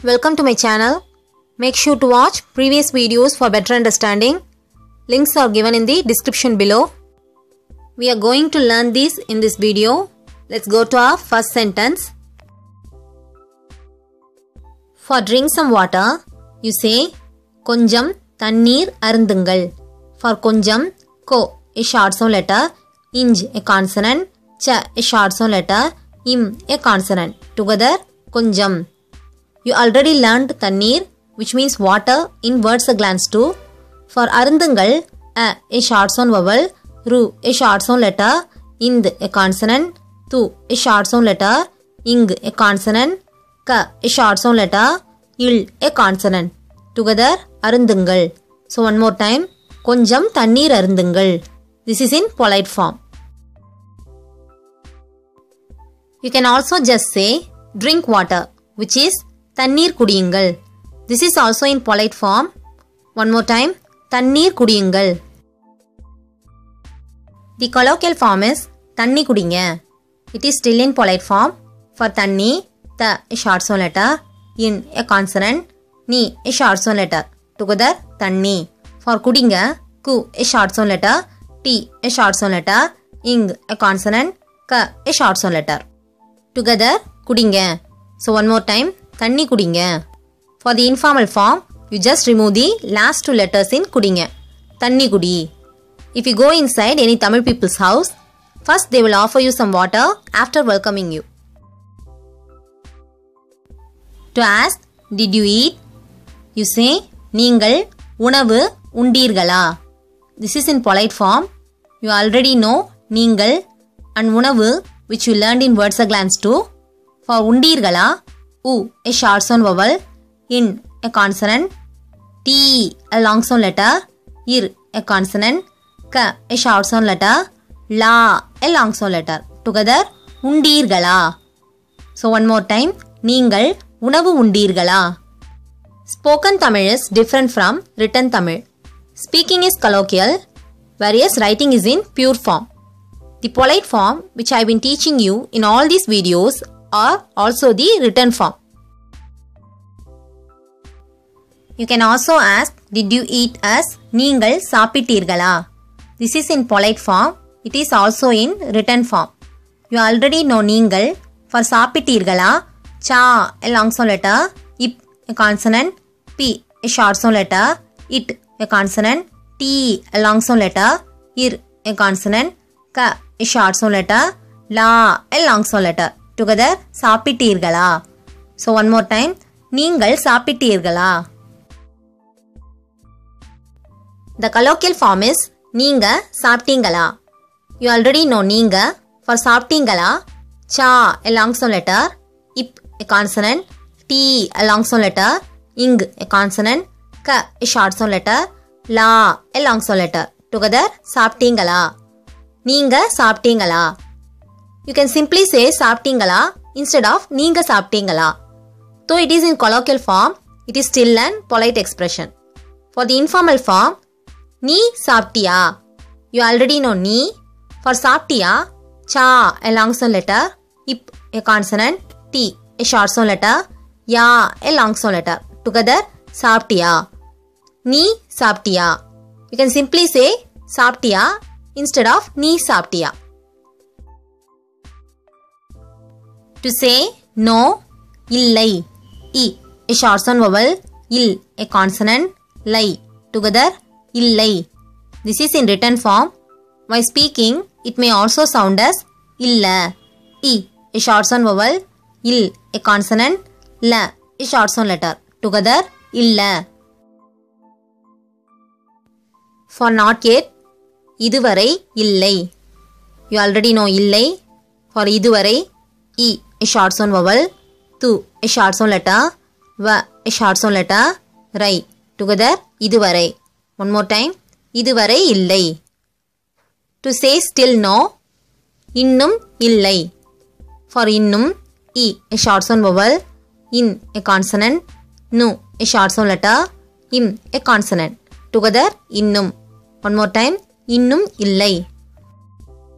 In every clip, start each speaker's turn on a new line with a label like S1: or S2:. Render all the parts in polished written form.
S1: Welcome to my channel. Make sure to watch previous videos for better understanding. Links are given in the description below. We are going to learn this in this video. Let's go to our first sentence. For drink some water, you say konjam tannir arundungal. For konjam, ko a short sound letter, inj a consonant, cha a short sound letter, im a consonant. Together konjam. You already learned tannir, which means water, in words a glance to. For arundungal, a short sound vowel, ru a short sound letter, ind a consonant, tu a short sound letter, ing a consonant, ka a short sound letter, il a consonant. Together arundungal. So one more time, konjam tannir arundungal. This is in polite form. You can also just say drink water, which is tannir kudiyungal. This is also in polite form. One more time, tannir kudiyungal. The colloquial form is thanni kudinga. It is still in polite form. For thanni, the a short sound letter, in a consonant, ni a short sound letter. Together thanni. For kudinga, ku a short sound letter, t a short sound letter, ing a consonant, ka a short sound letter. Together kudinga. So one more time, thanni kudinga. For the informal form, you just remove the last two letters in kudinga. Thanni kudi. If you go inside any Tamil people's house, first they will offer you some water after welcoming you. To ask, did you eat? You say, நீங்கள் உணவு உண்டீர்களா? This is in polite form. You already know நீங்கள் and உணவு, which you learned in words a glance to. For உண்டீர்களா, u a short sound vowel, in a consonant, t a long sound letter, ir a consonant, ka a short sound letter, la a long sound letter. Together உண்டீர்களா. So one more time, நீங்கள் உணவு உண்டீர்களா. Spoken Tamil is different from written Tamil. Speaking is colloquial, whereas writing is in pure form. The polite form, which I have been teaching you in all these videos, are also the written form. You can also ask, did you eat as நீங்கள் சாப்பிட்டீர்களா? This is in polite form. It is also in written form. You already know நீங்கள். For சாப்பிட்டீர்களா, cha a long sound letter, ip a consonant, p a short sound letter, it a consonant, t a long sound letter, ir a consonant, ka a short sound letter, la a long sound letter. Together சாப்பிட்டீர்களா. So one more time, நீங்கள் சாப்பிட்டீர்களா. The colloquial form is நீங்க சாப்பிட்டீங்களா. You already know நீங்க. For சாப்பிட்டீங்களா, cha a long sound letter, ip a consonant, t a long sound letter, ing a consonant, ka a short sound letter, la a long sound letter. Together சாப்பிட்டீங்களா. நீங்க சாப்பிட்டீங்களா. You can simply say சாப்பிட்டீங்களா instead of நீங்க சாப்பிட்டீங்களா. Though it is in colloquial form, it is still an polite expression. For the informal form, நீ சாப்பிட்டியா. You already know நீ. For சாப்பிட்டியா, cha a long sound letter, ip a consonant, t a short sound letter, ya a long sound letter. Together சாப்பிட்டியா. நீ சாப்பிட்டியா. You can simply say சாப்பிட்டியா instead of நீ சாப்பிட்டியா. To say no, இல்லை, i a short sound vowel, il a consonant, lai. Together இல்லை. This is in written form. While speaking, it may also sound as illa. I a short sound vowel, il a consonant, la a short sound letter. Together illa. For not yet, இதுவரை இல்லை. You already know இல்லை. For இதுவரை, I a short sound vowel, tu a short sound letter, va a short sound letter, rai. Together இதுவரை. One more time, இதுவரை இல்லை. To say still no, இன்னும் இல்லை. For இன்னும், I a short sound vowel, in a consonant, nu a short sound letter, im a consonant. Together இன்னும். One more time, இன்னும் இல்லை.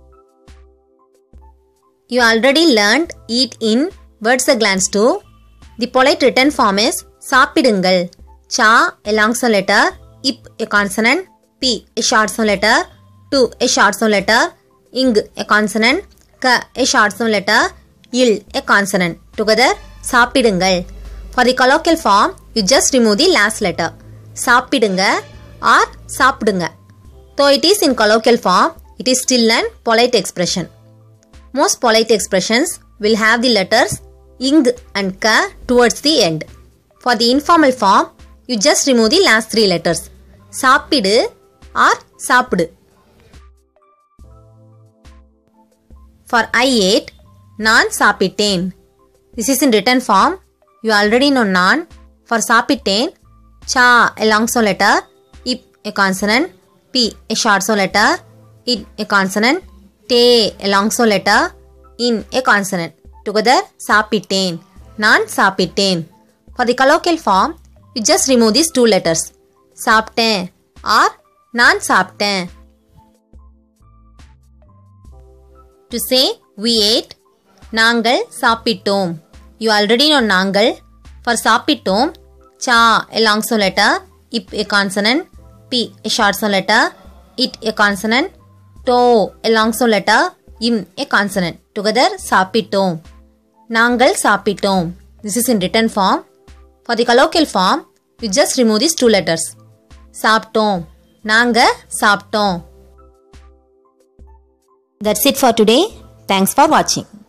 S1: You already learned eat in words a glance to. The polite written form is சாப்பிடுங்கள். Cha a long sound letter, ip a consonant, p a short sound letter, tu a short sound letter, ing a consonant, ka a short sound letter, il a consonant. Together சாப்பிடுங்கள். For the colloquial form, you just remove the last letter. சாப்பிடுங்க or சாப்பிடுங்க. Though it is in colloquial form, it is still an polite expression. Most polite expressions will have the letters ing and ka towards the end. For the informal form, you just remove the last three letters. சாப்பிடு or சாப்பிடு. For I ate, நான் சாப்பிட்டேன். This is in written form. You already know நான். For சாப்பிட்டேன், cha a long sound letter, ip a consonant, p a short sound letter, in a consonant, te a long sound letter, in a consonant. Together சாப்பிட்டேன். நான் சாப்பிட்டேன். For the colloquial form, you just remove these two letters. சாப்பிட்டேன் or நான் சாப்பிட்டேன். To say we ate, நாங்கள் சாப்பிட்டோம். You already know நாங்கள். For சாப்பிட்டோம், cha a long sound letter, ip a consonant, p a short sound letter, it a consonant, to a long sound letter, im a consonant. Together சாப்பிட்டோம். நாங்கள் சாப்பிட்டோம். This is in written form. For the colloquial form, you just remove these two letters. சாப்பிட்டோம். நாங்க சாப்பிட்டோம். That's it for today. Thanks for watching.